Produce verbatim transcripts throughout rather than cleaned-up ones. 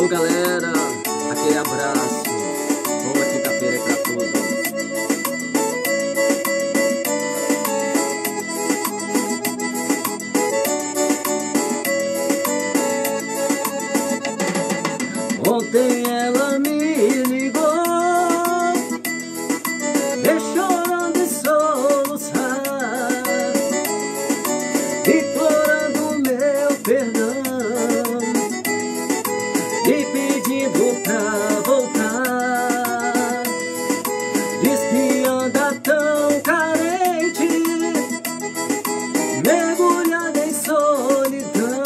Ô galera, aquele abraço. Boa quinta-feira aí pra todos. Ontem ela me ligou, e chorando e soluçar, implorando meu perdão e pedindo pra voltar. Diz que anda tão carente, mergulhada em solidão,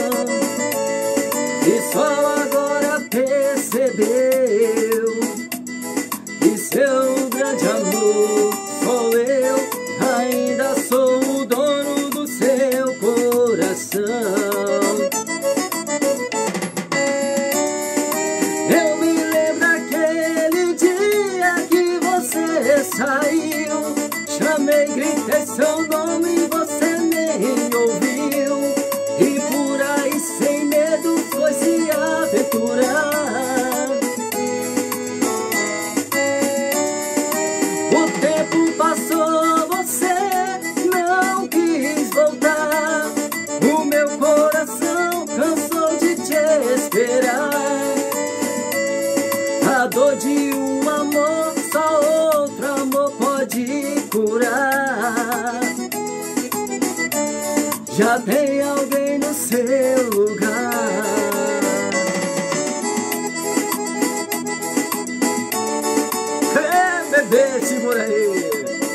e só agora percebeu que seu grande amor sou eu. Ainda sou o dono do seu coração. Eu me lembro daquele dia que você saiu, chamei, gritei seu nome e você nem ouviu, e por aí sem medo foi se aventurar. O tempo passou, você não quis voltar, o meu coração cansou de te esperar. A dor de um amor só outro amor pode curar. Já tem alguém no seu lugar. É, bebê, segura aí.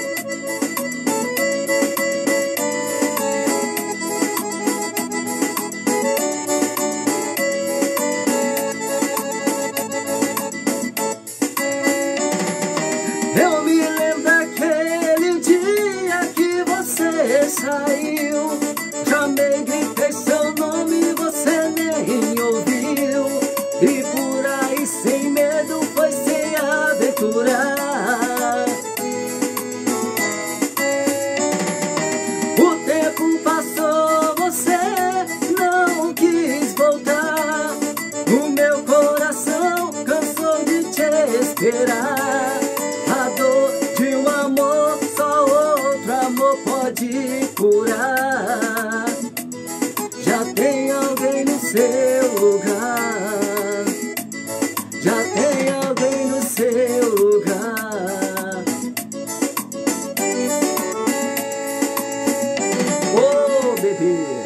Eu me lembro daquele dia que você saiu, chamei, gritei seu nome e você nem ouviu, e por aí sem medo foi se aventurar. O tempo passou, você não quis voltar, o meu coração cansou de te esperar. A dor de um amor só outro amor pode curar. Já tem alguém no seu lugar. Já tem alguém no seu lugar. Oh, bebê.